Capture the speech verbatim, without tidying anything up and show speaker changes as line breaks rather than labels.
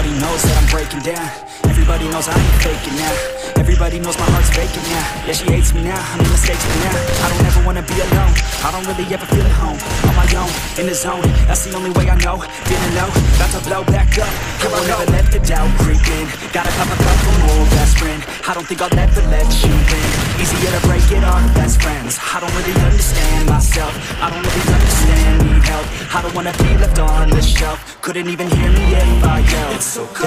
Everybody knows that I'm breaking down. Everybody knows I ain't faking now. Everybody knows my heart's vacant now. Yeah, she hates me now, I made mistakes but now I don't ever wanna be alone. I don't really ever feel at home. On my own, in the zone, that's the only way I know. Didn't know, about to blow back up. Here I never let the doubt creep in. Gotta pop a couple more best friend. I don't think I'll ever let you in. Easier to break it off best friends. I don't really understand myself. I don't really understand, need help. I don't wanna be left on the shelf. Couldn't even hear me if I yelled. It's so cold